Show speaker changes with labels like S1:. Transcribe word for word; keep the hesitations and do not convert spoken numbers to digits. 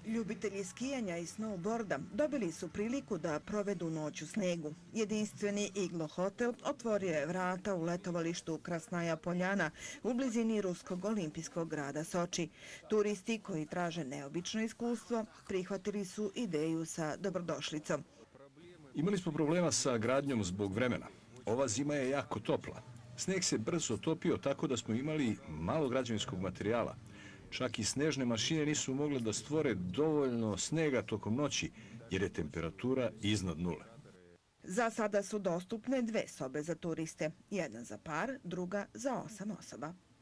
S1: Ljubitelji skijanja i snowboarda dobili su priliku da provedu noć u snegu. Jedinstveni Iglo hotel otvorio je vrata u letovalištu Krasnaja Poljana u blizini ruskog olimpijskog grada Soči. Turisti koji traže neobično iskustvo prihvatili su ideju sa dobrodošlicom.
S2: Imali smo problema sa gradnjom zbog vremena. Ova zima je jako topla. Sneg se brzo topio tako da smo imali malo građevinskog materijala. Čak i snežne mašine nisu mogle da stvore dovoljno snega tokom noći, jer je temperatura iznad nule.
S1: Za sada su dostupne dve sobe za turiste, jedna za par, druga za osam osoba.